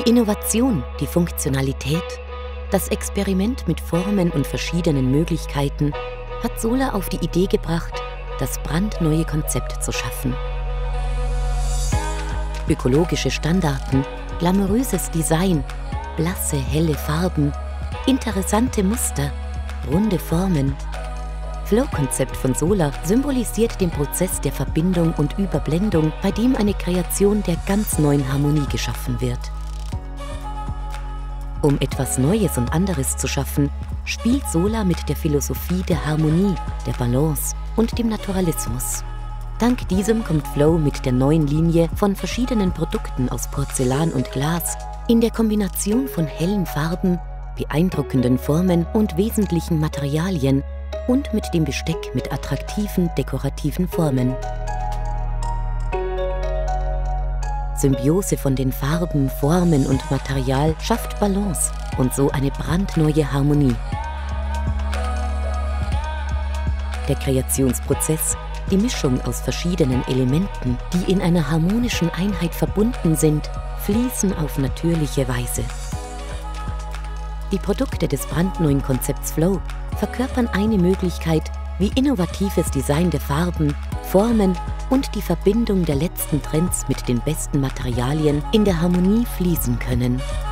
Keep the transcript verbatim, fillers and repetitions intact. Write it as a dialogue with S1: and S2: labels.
S1: Die Innovation, die Funktionalität, das Experiment mit Formen und verschiedenen Möglichkeiten hat Solar auf die Idee gebracht, das brandneue Konzept zu schaffen. Ökologische Standarten, glamouröses Design, blasse, helle Farben, interessante Muster, runde Formen. Flow-Konzept von Solar symbolisiert den Prozess der Verbindung und Überblendung, bei dem eine Kreation der ganz neuen Harmonie geschaffen wird. Um etwas Neues und anderes zu schaffen, spielt Solar mit der Philosophie der Harmonie, der Balance und dem Naturalismus. Dank diesem kommt Flow mit der neuen Linie von verschiedenen Produkten aus Porzellan und Glas in der Kombination von hellen Farben, beeindruckenden Formen und wesentlichen Materialien und mit dem Besteck mit attraktiven dekorativen Formen. Symbiose von den Farben, Formen und Material schafft Balance und so eine brandneue Harmonie. Der Kreationsprozess, die Mischung aus verschiedenen Elementen, die in einer harmonischen Einheit verbunden sind, fließen auf natürliche Weise. Die Produkte des brandneuen Konzepts Flow verkörpern eine Möglichkeit, wie innovatives Design der Farben, Formen und die Verbindung der letzten Trends mit den besten Materialien in der Harmonie fließen können.